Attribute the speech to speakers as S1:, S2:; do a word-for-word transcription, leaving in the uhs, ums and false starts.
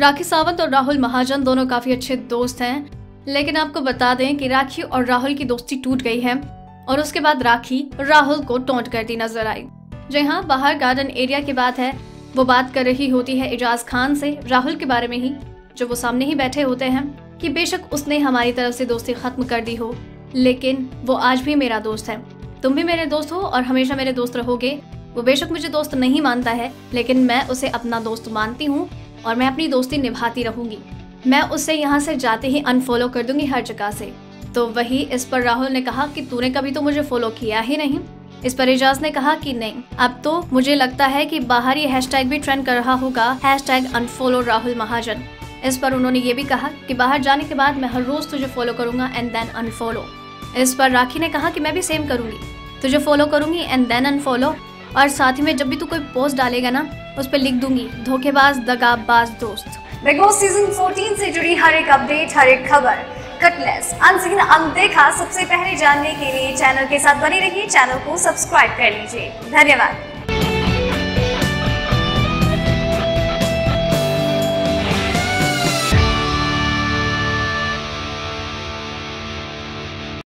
S1: राखी सावंत और राहुल महाजन दोनों काफी अच्छे दोस्त हैं, लेकिन आपको बता दें कि राखी और राहुल की दोस्ती टूट गई है और उसके बाद राखी राहुल को टोंट करती नजर आई। जी हाँ, बाहर गार्डन एरिया की बात है। वो बात कर रही होती है एजाज खान से राहुल के बारे में ही, जो वो सामने ही बैठे होते हैं, कि बेशक उसने हमारी तरफ से दोस्ती खत्म कर दी हो, लेकिन वो आज भी मेरा दोस्त है। तुम भी मेरे दोस्त हो और हमेशा मेरे दोस्त रहोगे। वो बेशक मुझे दोस्त नहीं मानता है, लेकिन मैं उसे अपना दोस्त मानती हूँ और मैं अपनी दोस्ती निभाती रहूंगी। मैं उससे यहाँ से जाते ही अनफॉलो कर दूंगी हर जगह से। तो वही इस पर राहुल ने कहा कि तूने कभी तो मुझे फॉलो किया ही नहीं। इस पर एजाज ने कहा कि नहीं, अब तो मुझे लगता है कि बाहर ये हैशटैग भी ट्रेंड कर रहा होगा, हैशटैग अनफॉलो राहुल महाजन। इस पर उन्होंने ये भी कहा कि बाहर जाने के बाद मैं हर रोज तुझे फॉलो करूंगा एंड देन अनफॉलो। इस पर राखी ने कहा कि मैं भी सेम करूंगी, तुझे फॉलो करूंगी एंड देन अनफॉलो, और साथ ही में जब भी तू कोई पोस्ट डालेगा ना, उस पर लिख दूंगी धोखेबाज दगाबाज दोस्त।
S2: बिग बॉस सीजन चौदह से जुड़ी हर एक अपडेट, हर एक खबर, कटलेस, अनसीन, अनदेखा सबसे पहले जानने के लिए चैनल के साथ बने रहिए। चैनल को सब्सक्राइब कर लीजिए। धन्यवाद।